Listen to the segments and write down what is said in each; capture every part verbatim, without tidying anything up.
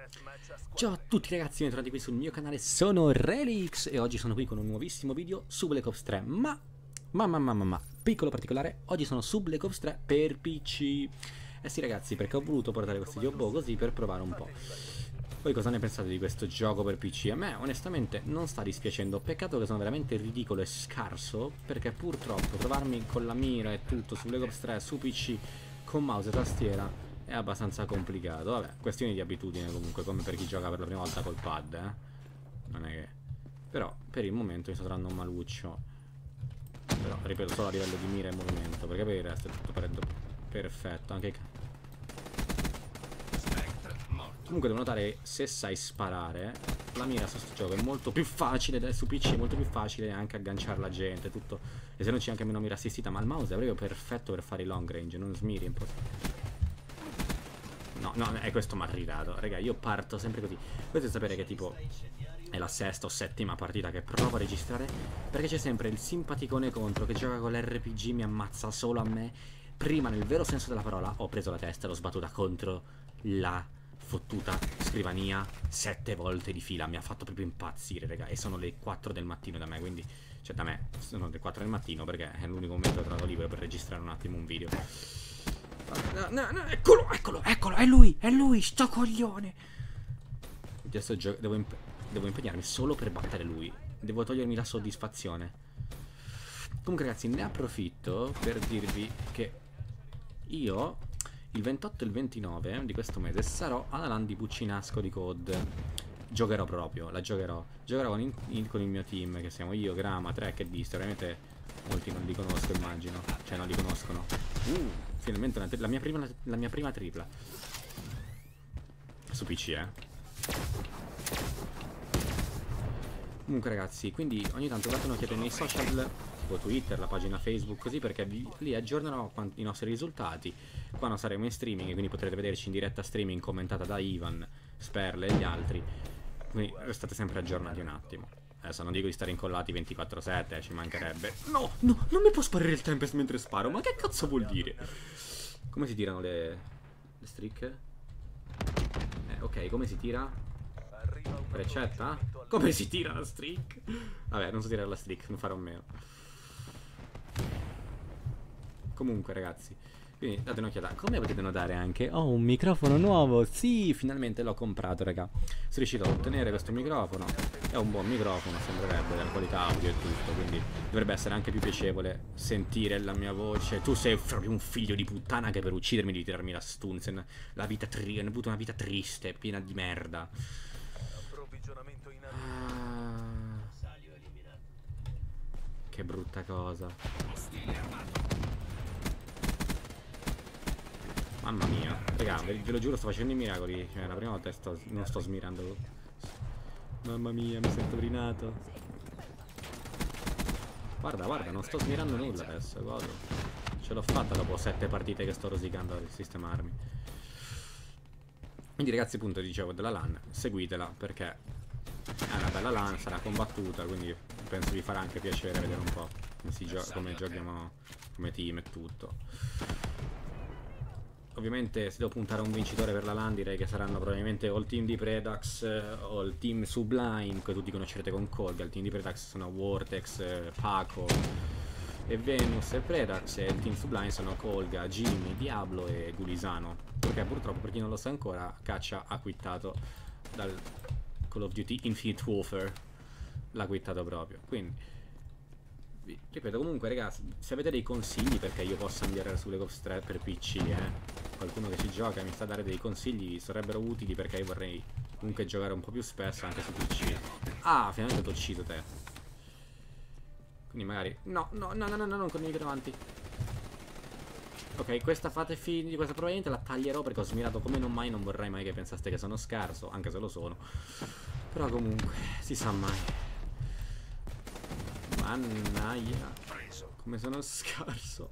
Ciao a tutti ragazzi, bentornati qui sul mio canale, sono Relix e oggi sono qui con un nuovissimo video su Black Ops tre. Ma, ma, ma, ma, ma, ma, piccolo particolare, oggi sono su Black Ops tre per P C. Eh sì ragazzi, perché ho voluto portare questo videobow così per provare un po'. Voi cosa ne pensate di questo gioco per P C? A me onestamente non sta dispiacendo, peccato che sono veramente ridicolo e scarso, perché purtroppo trovarmi con la mira e tutto su Black Ops tre, su P C, con mouse e tastiera è abbastanza complicato. Vabbè, questioni di abitudine comunque, come per chi gioca per la prima volta col pad, eh. Non è che... Però per il momento mi sto trovando un maluccio. Però ripeto, solo a livello di mira e movimento, perché per il resto è tutto perfetto. Anche comunque devo notare, se sai sparare, la mira su questo gioco è molto più facile, su P C è molto più facile anche agganciare la gente, tutto. E se non c'è anche meno mira assistita, ma il mouse è proprio perfetto per fare i long range, non smiri un po'. No, no, è questo mi ha irritato. Raga, io parto sempre così. Potete sapere che tipo è la sesta o settima partita che provo a registrare, perché c'è sempre il simpaticone contro che gioca con l'R P G, mi ammazza solo a me. Prima, nel vero senso della parola, ho preso la testa e l'ho sbattuta contro la fottuta scrivania sette volte di fila. Mi ha fatto proprio impazzire, raga. E sono le quattro del mattino da me, quindi... Cioè da me, sono le quattro del mattino perché è l'unico momento che ho trovato libero per registrare un attimo un video. No, no, no, eccolo, eccolo, eccolo, è lui, è lui, sto coglione. Adesso devo, imp devo impegnarmi solo per battere lui. Devo togliermi la soddisfazione. Comunque ragazzi, ne approfitto per dirvi che io il ventotto e il ventinove di questo mese sarò alla LAN di Buccinasco di C O D. Giocherò proprio, la giocherò. Giocherò con, in, in, con il mio team, che siamo io, Grama, Trek e Beast. Ovviamente molti non li conosco, immagino. Cioè non li conoscono. Uh, finalmente una la, mia prima, la mia prima tripla. Su P C, eh. Comunque ragazzi, quindi ogni tanto date un'occhiata nei social, tipo Twitter, la pagina Facebook, così, perché vi, lì aggiornerò i nostri risultati. Quando saremo in streaming, quindi potrete vederci in diretta streaming commentata da Ivan, Sperle e gli altri. Quindi restate sempre aggiornati un attimo. Adesso non dico di stare incollati ventiquattro sette, ci mancherebbe. No, no, non mi può sparare il Tempest mentre sparo. Ma che cazzo vuol dire? Come si tirano le, le streak? Eh, ok, come si tira? Precetta? Come si tira la streak? Vabbè, non so tirare la streak, non farò meno. Comunque ragazzi, quindi date un'occhiata. Come potete notare anche ho un microfono nuovo. Sì, finalmente l'ho comprato, raga. Sono riuscito ad ottenere questo microfono. È un buon microfono, sembrerebbe, della qualità audio e tutto. Quindi dovrebbe essere anche più piacevole sentire la mia voce. Tu sei proprio un figlio di puttana che per uccidermi devi tirarmi la Stunzen. La vita tri- ho avuto una vita triste, piena di merda. Ah, che brutta cosa. Mamma mia, raga, ve, ve lo giuro, sto facendo i miracoli. Cioè, la prima volta sto, non sto smirando. Mamma mia, mi sento rinato. Guarda, guarda, non sto smirando nulla adesso, godo. Ce l'ho fatta dopo sette partite che sto rosicando a sistemarmi. Quindi ragazzi, appunto, dicevo della LAN, seguitela perché è una bella LAN, sarà combattuta, quindi penso vi farà anche piacere vedere un po' come, si gio come giochiamo come team e tutto. Ovviamente se devo puntare a un vincitore per la LAN direi che saranno probabilmente o il team di Predax o il team Sublime, che tutti conoscerete con Colga. Il team di Predax sono Vortex, Paco e Venus e Predax, e il team Sublime sono Colga, Jimmy, Diablo e Gulisano. Perché purtroppo, per chi non lo sa ancora, Caccia ha quittato dal Call of Duty Infinite Warfare. L'ha quittato proprio, quindi... Ripeto, comunque ragazzi, se avete dei consigli perché io possa migliorare su Black Ops tre per P C, eh, qualcuno che ci gioca e mi sta a dare dei consigli, sarebbero utili, perché io vorrei comunque giocare un po' più spesso anche su P C. Ah, finalmente ti ho ucciso te. Quindi magari... No, no, no, no, no, no, non correre davanti. Ok, questa fate fine di questa probabilmente la taglierò perché ho smirato come non mai, non vorrei mai che pensaste che sono scarso, anche se lo sono. Però comunque, si sa mai. Mannaia, come sono scarso.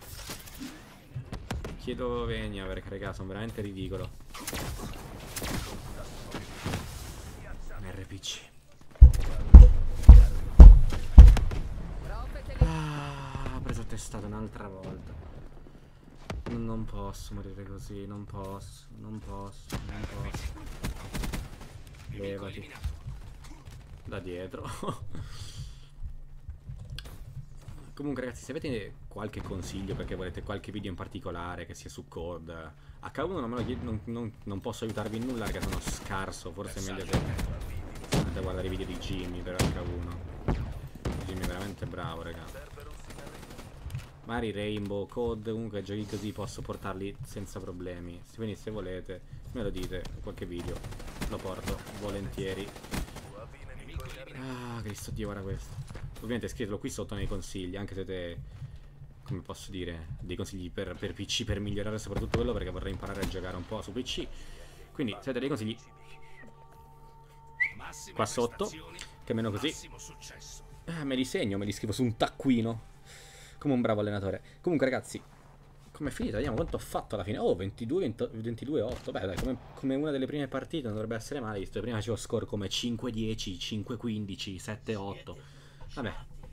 Chiedo venia perché raga sono veramente ridicolo. R P C. Ah, ho preso testata un'altra volta. Non posso morire così, non posso, non posso, non posso. levati da dietro. Comunque ragazzi, se avete qualche consiglio perché volete qualche video in particolare che sia su C O D, H uno non, me lo chied- non, non, non posso aiutarvi in nulla perché sono scarso. Forse è meglio che andate a guardare i video di Jimmy per H uno. Jimmy è veramente bravo, raga. Magari Rainbow, C O D, comunque giochi così posso portarli senza problemi. Quindi se volete me lo dite, qualche video lo porto volentieri. Ah, Cristo Dio, guarda questo. Ovviamente scrivetelo qui sotto nei consigli, anche se siete, come posso dire, dei consigli per, per P C, per migliorare soprattutto quello, perché vorrei imparare a giocare un po' su P C. Quindi se avete dei consigli qua sotto, che almeno così eh, me li segno, me li scrivo su un taccuino come un bravo allenatore. Comunque ragazzi, com'è finita? Vediamo quanto ho fatto alla fine. Oh, ventidue otto. Beh, dai, come, come una delle prime partite non dovrebbe essere male, visto che prima c'avevo score come cinque dieci, cinque quindici, sette otto. Vabbè,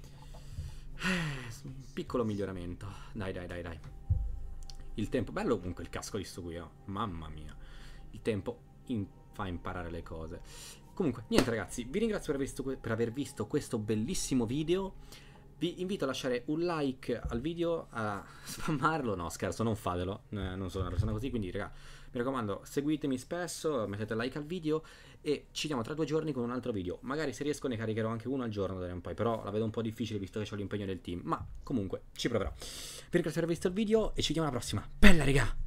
un piccolo miglioramento. Dai, dai, dai, dai. Il tempo, bello comunque il casco di sto qui, oh. Mamma mia. Il tempo in, fa imparare le cose. Comunque, niente ragazzi, vi ringrazio per aver visto, per aver visto questo bellissimo video. Vi invito a lasciare un like al video, a spammarlo, no scherzo, non fatelo, eh, non sono una persona così, quindi raga, mi raccomando, seguitemi spesso, mettete like al video e ci vediamo tra due giorni con un altro video. Magari se riesco ne caricherò anche uno al giorno da un po', però la vedo un po' difficile visto che ho l'impegno del team, ma comunque ci proverò. Vi ringrazio per aver visto il video e ci vediamo alla prossima. Bella raga!